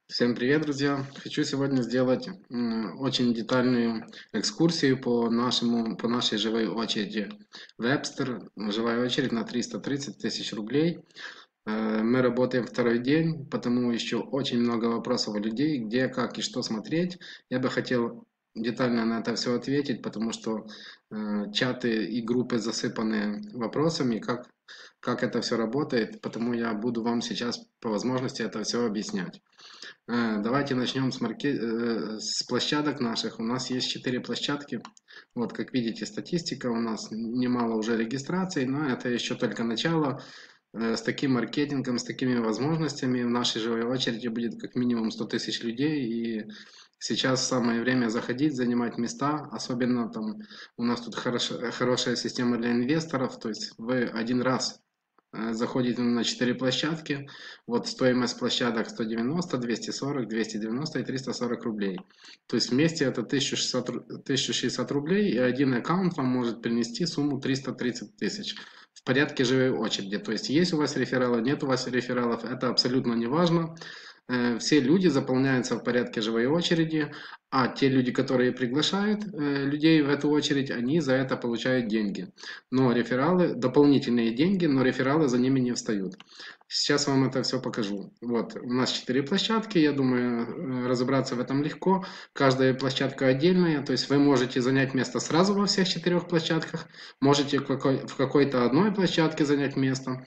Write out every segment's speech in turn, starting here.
Всем привет, друзья! Хочу сегодня сделать очень детальную экскурсию по нашей живой очереди. Webster, живая очередь на 330 тысяч рублей. Мы работаем второй день, потому еще очень много вопросов у людей, где, как и что смотреть. Я бы хотел детально на это все ответить, потому что чаты и группы засыпаны вопросами, как это все работает, потому я буду вам сейчас по возможности это все объяснять. Давайте начнем с площадок наших. У нас есть 4 площадки. Вот, как видите, статистика у нас немало уже регистраций, но это еще только начало. С таким маркетингом, с такими возможностями в нашей живой очереди будет как минимум 100 тысяч людей. И сейчас самое время заходить, занимать места. Особенно там у нас тут хорошая система для инвесторов. То есть вы один раз заходите на 4 площадки. Вот стоимость площадок 190, 240, 290 и 340 рублей. То есть вместе это 1060 рублей, и один аккаунт вам может принести сумму 330 тысяч в порядке живой очереди. То есть есть у вас рефералы, нет у вас рефералов, это абсолютно не важно. Все люди заполняются в порядке живой очереди, а те люди, которые приглашают людей в эту очередь, они за это получают деньги. Но рефералы, дополнительные деньги, но рефералы за ними не встают. Сейчас вам это все покажу. Вот, у нас 4 площадки, я думаю, разобраться в этом легко. Каждая площадка отдельная, то есть вы можете занять место сразу во всех 4 площадках, можете в какой-то одной площадке занять место.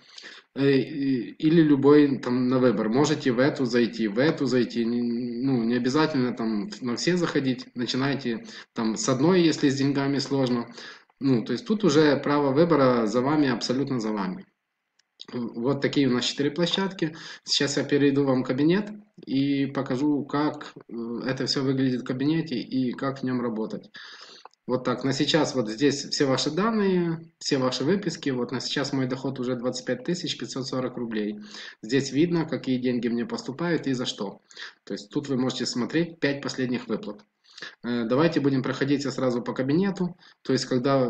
Или любой там на выбор. Можете в эту зайти. Ну, не обязательно там на все заходить. Начинайте там с одной, если с деньгами сложно. Ну, то есть тут уже право выбора за вами, абсолютно за вами. Вот такие у нас 4 площадки. Сейчас я перейду вам в кабинет и покажу, как это все выглядит в кабинете и как в нем работать. Вот так, на сейчас вот здесь все ваши данные, все ваши выписки. Вот на сейчас мой доход уже 25 540 рублей. Здесь видно, какие деньги мне поступают и за что. То есть тут вы можете смотреть 5 последних выплат. Давайте будем проходиться сразу по кабинету. То есть когда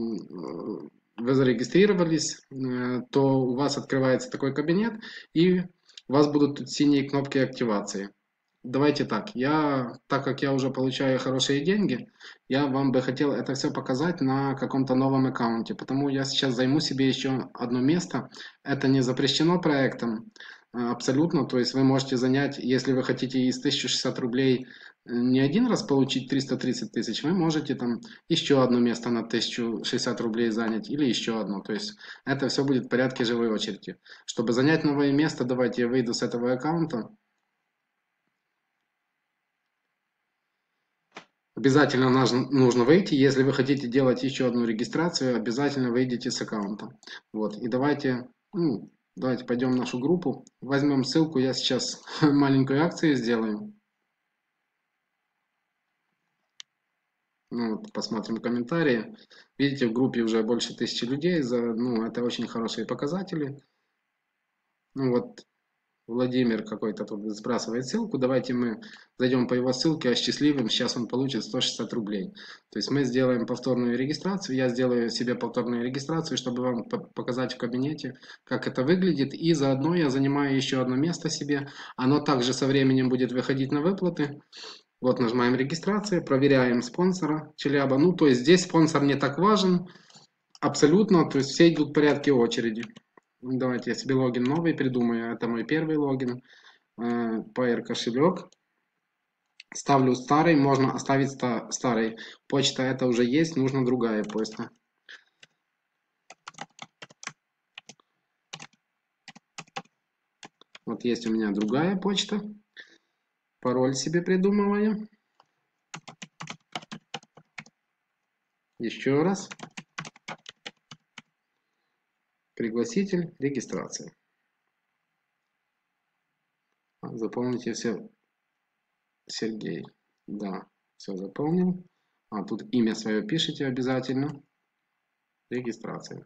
вы зарегистрировались, то у вас открывается такой кабинет, и у вас будут тут синие кнопки активации. Давайте так, так как я уже получаю хорошие деньги, я вам бы хотел это все показать на каком-то новом аккаунте, потому я сейчас займу себе еще одно место. Это не запрещено проектом, абсолютно, то есть вы можете занять, если вы хотите из 1060 рублей не один раз получить 330 тысяч, вы можете там еще одно место на 1060 рублей занять или еще одно, то есть это все будет в порядке живой очереди. Чтобы занять новое место, давайте я выйду с этого аккаунта. Обязательно нужно выйти, если вы хотите делать еще одну регистрацию, обязательно выйдите с аккаунта. Вот, и давайте пойдем в нашу группу, возьмем ссылку, я сейчас маленькую акцию сделаю. Ну, вот, посмотрим комментарии. Видите, в группе уже больше 1000 людей, это очень хорошие показатели. Ну вот, Владимир какой-то тут сбрасывает ссылку. Давайте мы зайдем по его ссылке, осчастливим. Сейчас он получит 160 рублей. То есть мы сделаем повторную регистрацию. Я сделаю себе повторную регистрацию, чтобы вам показать в кабинете, как это выглядит. И заодно я занимаю еще одно место себе. Оно также со временем будет выходить на выплаты. Вот нажимаем регистрация, проверяем спонсора Челяба. Ну, то есть здесь спонсор не так важен. Абсолютно, то есть все идут в порядке очереди. Давайте я себе логин новый придумаю. Это мой первый логин. Pair кошелек. Ставлю старый, можно оставить старый. Почта это уже есть, нужно другая почта. Вот есть у меня другая почта. Пароль себе придумываю. Еще раз. Пригласитель, регистрация. Заполните все. Сергей. Да, все заполнил. Тут имя свое пишите обязательно. Регистрация.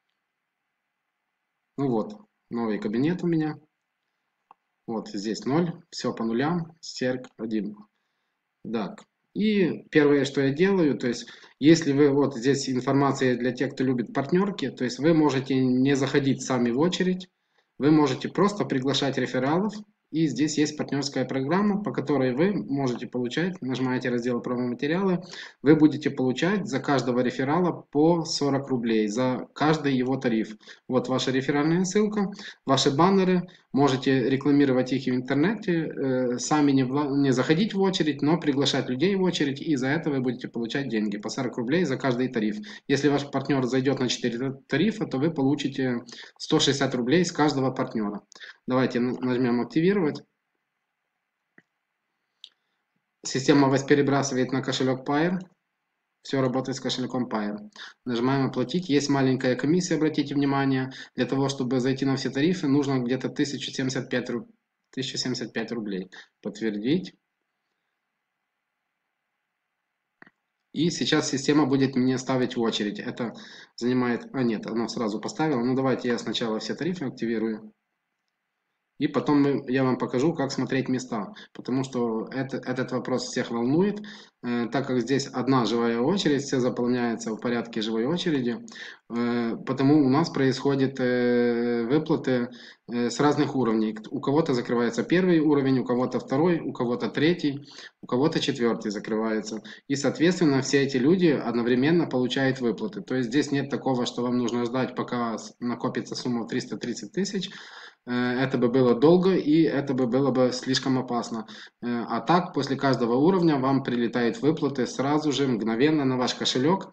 Ну вот, новый кабинет у меня. Вот здесь 0, все по нулям, Серг 1. Так, и первое, что я делаю, то есть, если вы, вот здесь информация для тех, кто любит партнерки, то есть вы можете не заходить сами в очередь, вы можете просто приглашать рефералов И здесь есть партнерская программа, по которой вы можете получать, нажимаете раздел «Промо-материалы», вы будете получать за каждого реферала по 40 рублей, за каждый его тариф. Вот ваша реферальная ссылка, ваши баннеры, можете рекламировать их в интернете, сами не заходить в очередь, но приглашать людей в очередь, и за это вы будете получать деньги по 40 рублей за каждый тариф. Если ваш партнер зайдет на 4 тарифа, то вы получите 160 рублей с каждого партнера. Давайте нажмем «Активировать». Система вас перебрасывает на кошелек Pair. Все работает с кошельком Pair. Нажимаем «Оплатить». Есть маленькая комиссия, обратите внимание. Для того, чтобы зайти на все тарифы, нужно где-то 1075 рублей. Подтвердить. И сейчас система будет мне ставить в очередь. Это занимает... А нет, она сразу поставила. Ну давайте я сначала все тарифы активирую. И потом я вам покажу, как смотреть места, потому что этот вопрос всех волнует, так как здесь одна живая очередь, все заполняется в порядке живой очереди, потому у нас происходят выплаты с разных уровней. У кого-то закрывается первый уровень, у кого-то второй, у кого-то третий, у кого-то четвертый закрывается. И, соответственно, все эти люди одновременно получают выплаты. То есть здесь нет такого, что вам нужно ждать, пока накопится сумма в 330 тысяч. Это бы было долго, и это бы было бы слишком опасно. А так, после каждого уровня вам прилетают выплаты сразу же, мгновенно на ваш кошелек.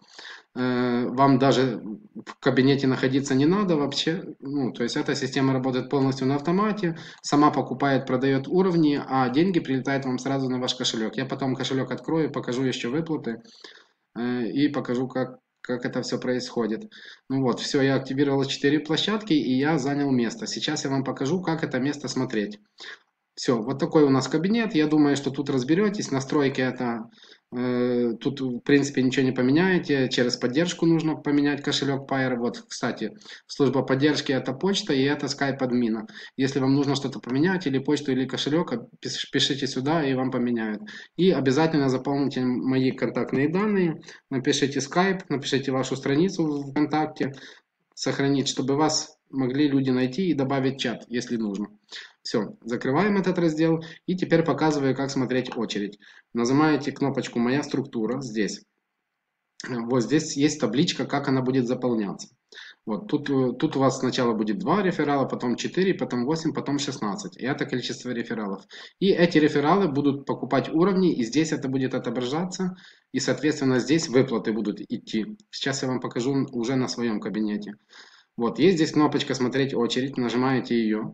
Вам даже в кабинете находиться не надо вообще. Ну, то есть эта система работает полностью на автомате, сама покупает, продает уровни, а деньги прилетают вам сразу на ваш кошелек. Я потом кошелек открою, покажу еще выплаты и покажу, как это все происходит. Ну вот, все, я активировал 4 площадки, и я занял место. Сейчас я вам покажу, как это место смотреть. Все, вот такой у нас кабинет. Я думаю, что тут разберетесь. Настройки это... тут, в принципе, ничего не поменяете. Через поддержку нужно поменять кошелек Pair. Вот, кстати, служба поддержки это почта и это Skype админа. Если вам нужно что-то поменять, или почту, или кошелек, пишите сюда, и вам поменяют. И обязательно заполните мои контактные данные. Напишите Skype, напишите вашу страницу в ВКонтакте. Сохранить, чтобы вас могли люди найти и добавить чат, если нужно. Все, закрываем этот раздел и теперь показываю, как смотреть очередь. Нажимаете кнопочку «Моя структура» здесь. Вот здесь есть табличка, как она будет заполняться. Вот тут у вас сначала будет 2 реферала, потом 4, потом 8, потом 16. И это количество рефералов. И эти рефералы будут покупать уровни, и здесь это будет отображаться. И, соответственно, здесь выплаты будут идти. Сейчас я вам покажу уже на своем кабинете. Вот, есть здесь кнопочка «Смотреть очередь», нажимаете ее.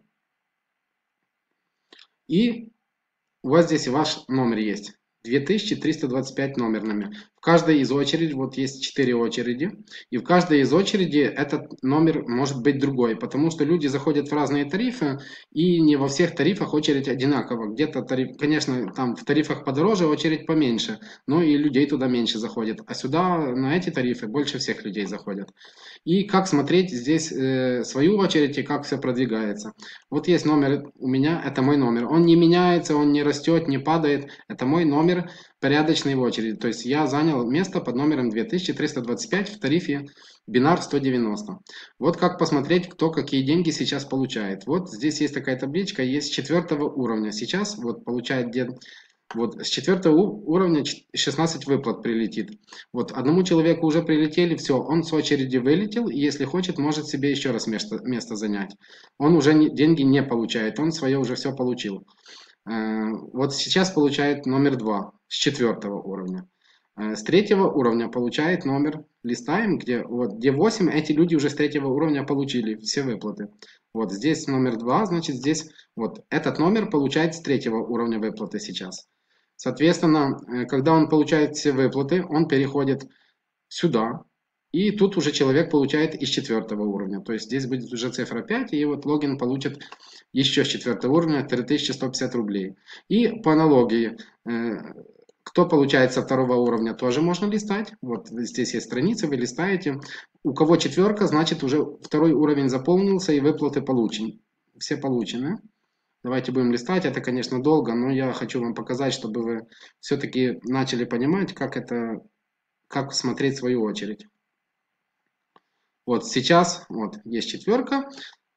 И у вас здесь ваш номер есть. 2325 номерными. В каждой из очередей, вот есть 4 очереди, и в каждой из очередей этот номер может быть другой, потому что люди заходят в разные тарифы, и не во всех тарифах очередь одинакова. Где-то тариф, конечно, там в тарифах подороже, очередь поменьше, но и людей туда меньше заходит. А сюда, на эти тарифы, больше всех людей заходят. И как смотреть здесь свою очередь и как все продвигается. Вот есть номер у меня, это мой номер. Он не меняется, он не растет, не падает. Это мой номер порядочный в очереди. То есть я занял место под номером 2325 в тарифе бинар 190. Вот как посмотреть, кто какие деньги сейчас получает. Вот здесь есть такая табличка, есть 4 уровня. Сейчас вот получает вот с 4 уровня 16 выплат прилетит. Вот одному человеку уже прилетели, все, он с очереди вылетел, и если хочет, может себе еще раз место занять. Он уже деньги не получает, он свое уже все получил. Вот сейчас получает номер 2 с 4 уровня. С 3 уровня получает номер, листаем, где 8, эти люди уже с 3 уровня получили все выплаты. Вот здесь номер 2, значит здесь вот этот номер получает с 3 уровня выплаты сейчас. Соответственно, когда он получает все выплаты, он переходит сюда, и тут уже человек получает из 4 уровня. То есть здесь будет уже цифра 5, и вот логин получит еще с 4 уровня 3150 рублей. И по аналогии, кто получает со 2 уровня, тоже можно листать. Вот здесь есть страница, вы листаете. У кого 4, значит уже 2 уровень заполнился и выплаты получены. Все получены. Давайте будем листать. Это, конечно, долго, но я хочу вам показать, чтобы вы все-таки начали понимать, как смотреть свою очередь. Вот сейчас вот есть 4.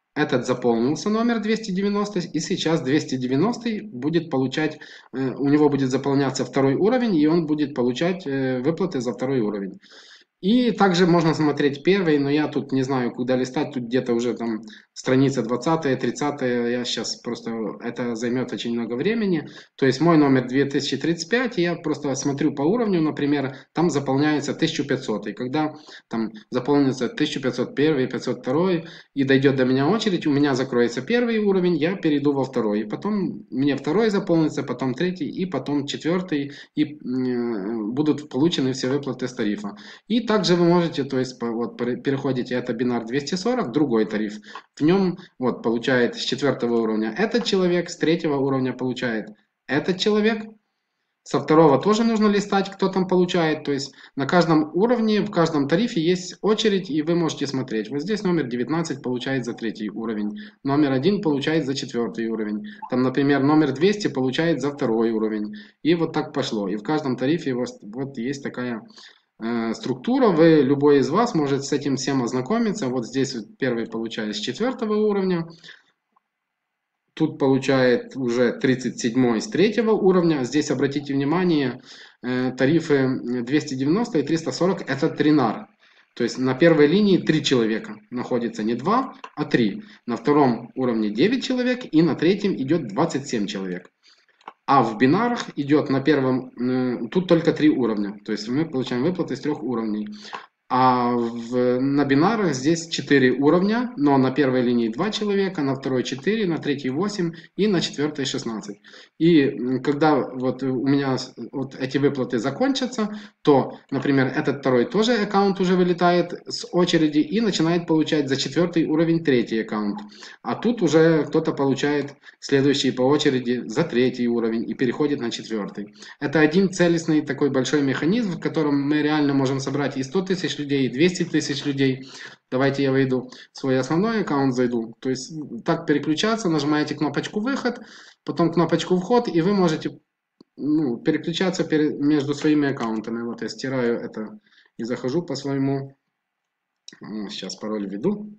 Этот заполнился номер 290, и сейчас 290 будет получать, у него будет заполняться второй уровень, и он будет получать выплаты за второй уровень. И также можно смотреть первый, но я тут не знаю, куда листать, тут где-то уже там страница 20-я, 30-я, я сейчас просто, это займет очень много времени. То есть мой номер 2035, и я просто смотрю по уровню, например, там заполняется 1500, и когда там заполнится 1501, 502, и дойдет до меня очередь, у меня закроется первый уровень, я перейду во второй, и потом мне второй заполнится, потом третий, и потом четвертый, и будут получены все выплаты с тарифа. И также вы можете, то есть вот переходите, это бинар 240, другой тариф. В нем вот получает с 4 уровня этот человек, с 3 уровня получает этот человек. Со 2 тоже нужно листать, кто там получает. То есть на каждом уровне, в каждом тарифе есть очередь, и вы можете смотреть. Вот здесь номер 19 получает за 3 уровень. Номер 1 получает за 4 уровень. Там, например, номер 200 получает за 2 уровень. И вот так пошло. И в каждом тарифе вот есть такая структура, вы, любой из вас может с этим всем ознакомиться. Вот здесь вот первый получает с 4 уровня, тут получает уже 37 с 3 уровня. Здесь обратите внимание, тарифы 290 и 340 это тринар. То есть на первой линии 3 человека находится, не 2, а 3. На втором уровне 9 человек и на третьем идет 27 человек. А в бинарах идет на первом, тут только 3 уровня. То есть мы получаем выплаты с 3 уровней. А на бинарах здесь 4 уровня, но на первой линии 2 человека, на второй 4, на третьей 8 и на четвертой 16. И когда вот у меня вот эти выплаты закончатся, то, например, этот второй тоже аккаунт уже вылетает с очереди и начинает получать за 4 уровень 3 аккаунт. А тут уже кто-то получает следующий по очереди за 3 уровень и переходит на 4. Это один целостный такой большой механизм, в котором мы реально можем собрать и 100 тысяч людей, и 200 тысяч людей. Давайте я войду в свой основной аккаунт, зайду. То есть так переключаться, нажимаете кнопочку «Выход», потом кнопочку «Вход», и вы можете переключаться между своими аккаунтами. Вот я стираю это и захожу по своему. Сейчас пароль введу.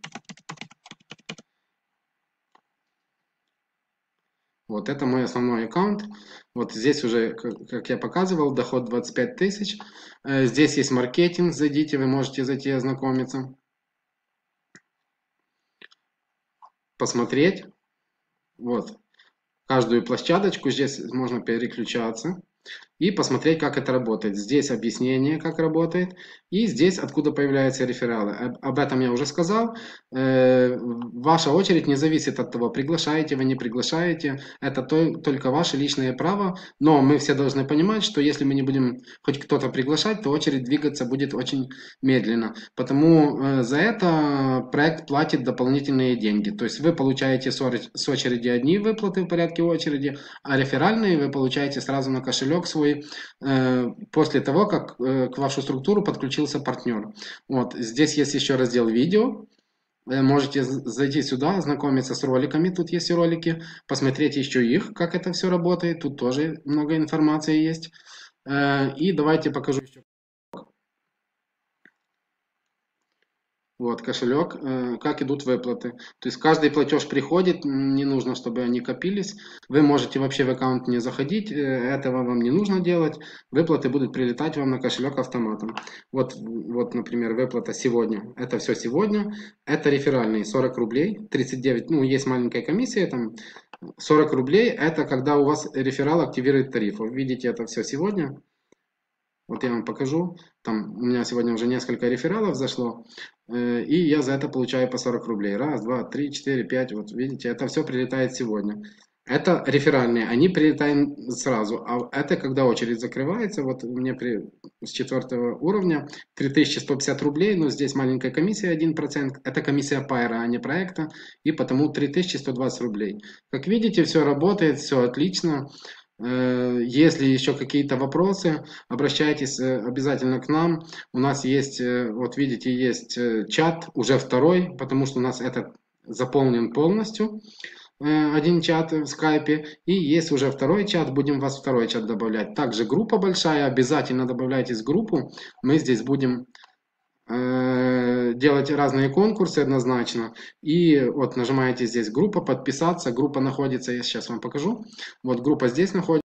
Вот это мой основной аккаунт. Вот здесь уже, как я показывал, доход 25 тысяч. Здесь есть маркетинг, зайдите, вы можете зайти и ознакомиться. Посмотреть. Вот. Каждую площадочку здесь можно переключаться и посмотреть, как это работает. Здесь объяснение, как работает, и здесь откуда появляются рефералы. Об этом я уже сказал. Ваша очередь не зависит от того, приглашаете вы, не приглашаете. Это только ваше личное право, но мы все должны понимать, что если мы не будем хоть кто-то приглашать, то очередь двигаться будет очень медленно. Потому за это проект платит дополнительные деньги. То есть вы получаете с очереди одни выплаты в порядке очереди, а реферальные вы получаете сразу на кошелек свой после того, как к вашу структуру подключился партнер. Вот здесь есть еще раздел видео. Можете зайти сюда, ознакомиться с роликами. Тут есть и ролики, посмотреть еще их, как это все работает. Тут тоже много информации есть. И давайте покажу еще. Вот кошелек, как идут выплаты. То есть каждый платеж приходит, не нужно, чтобы они копились. Вы можете вообще в аккаунт не заходить, этого вам не нужно делать. Выплаты будут прилетать вам на кошелек автоматом. Вот, например, выплата сегодня. Это все сегодня. Это реферальные 40 рублей, 39, есть маленькая комиссия, там 40 рублей. Это когда у вас реферал активирует тариф. Вы видите это все сегодня. Вот я вам покажу. Там у меня сегодня уже несколько рефералов зашло. И я за это получаю по 40 рублей. Раз, два, три, четыре, пять. Вот видите, это все прилетает сегодня. Это реферальные, они прилетают сразу. А это когда очередь закрывается. Вот мне с 4 уровня 3150 рублей. Но здесь маленькая комиссия 1%. Это комиссия пайра, а не проекта. И потому 3120 рублей. Как видите, все работает, все отлично. Если еще какие-то вопросы, обращайтесь обязательно к нам. У нас есть, вот видите, есть чат, уже второй, потому что у нас этот заполнен полностью. Один чат в скайпе. И есть уже второй чат, будем вас в второй чат добавлять. Также группа большая, обязательно добавляйтесь в группу. Мы здесь будем делать разные конкурсы однозначно. И вот нажимаете здесь группа, подписаться. Группа находится, я сейчас вам покажу. Вот группа здесь находится.